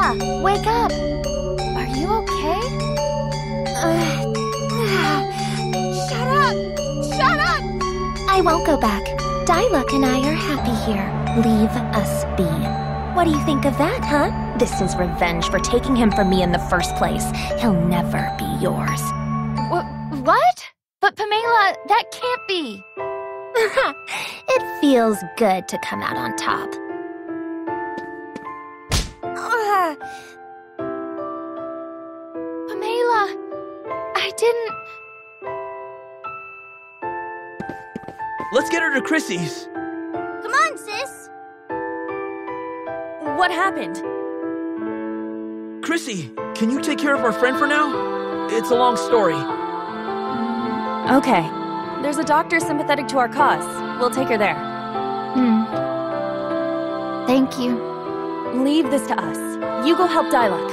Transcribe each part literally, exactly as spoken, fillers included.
Pamela, wake up. Are you okay? Uh, shut up! Shut up! I won't go back. Diluc and I are happy here. Leave us be. What do you think of that, huh? This is revenge for taking him from me in the first place. He'll never be yours. Wh- what? But Pamela, that can't be. It feels good to come out on top. Uh, Pamela, I didn't... Let's get her to Chrissy's. Come on, sis. What happened? Chrissy, can you take care of our friend for now? It's a long story. Okay. There's a doctor sympathetic to our cause. We'll take her there. Hmm. Thank you. Leave this to us. You go help Diluc.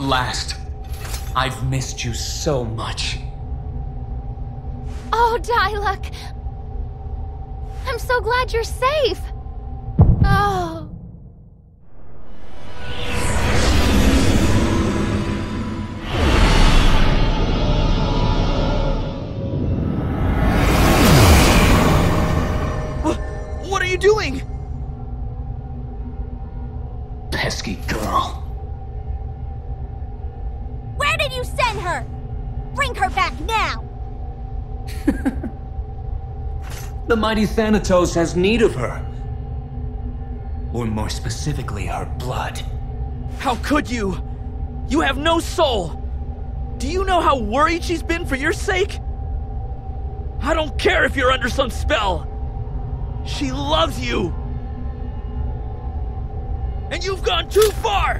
last. I've missed you so much. Oh, Diluc! I'm so glad you're safe! Oh... What are you doing? Pesky girl. Where did you send her? Bring her back now! The mighty Thanatos has need of her. Or more specifically, her blood. How could you? You have no soul! Do you know how worried she's been for your sake? I don't care if you're under some spell! She loves you! And you've gone too far!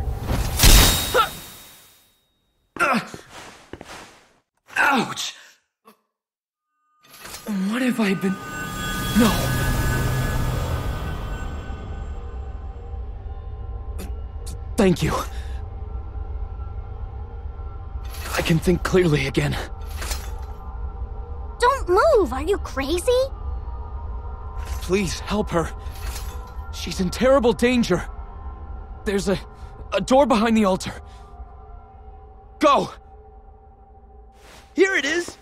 Ouch! What have I been... No. Thank you. I can think clearly again. Don't move! Are you crazy? Please, help her. She's in terrible danger. There's a... a door behind the altar. Go! Here it is!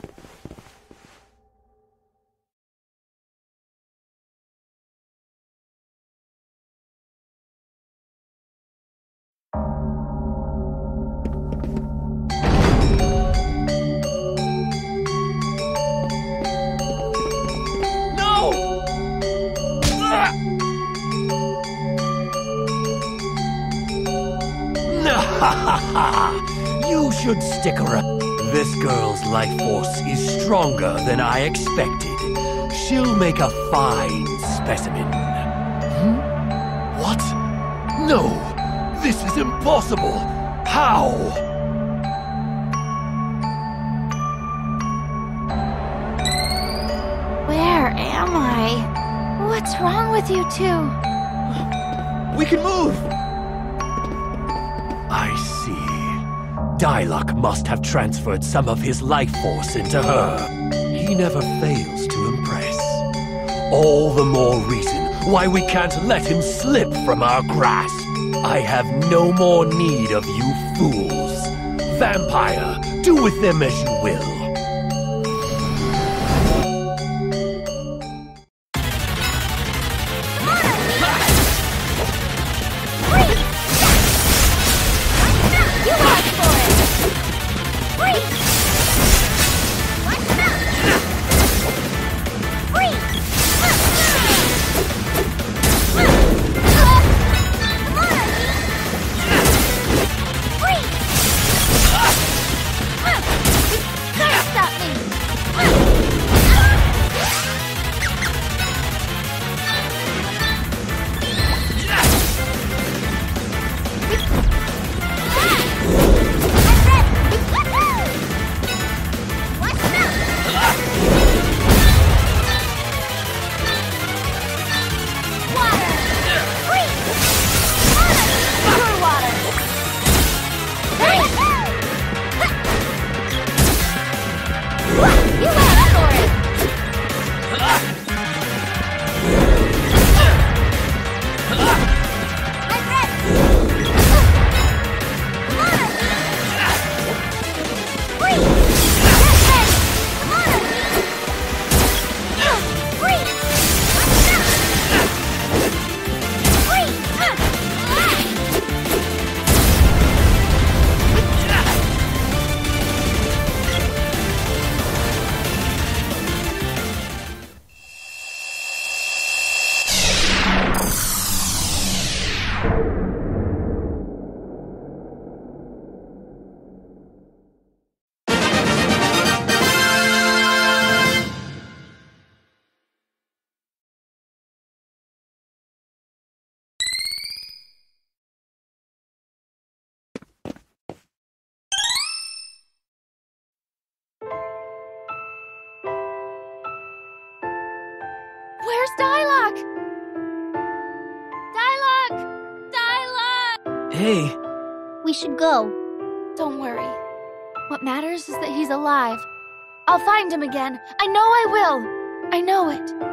You should stick around. This girl's life force is stronger than I expected. She'll make a fine specimen. Hmm? What? No! This is impossible! How? Where am I? What's wrong with you two? We can move! I see. Diluc must have transferred some of his life force into her. He never fails to impress. All the more reason why we can't let him slip from our grasp. I have no more need of you fools. Vampire, do with them as you will. Where's Diluc? Diluc! Diluc! Hey, We should go. Don't worry. What matters is that he's alive. I'll find him again. I know I will. I know it.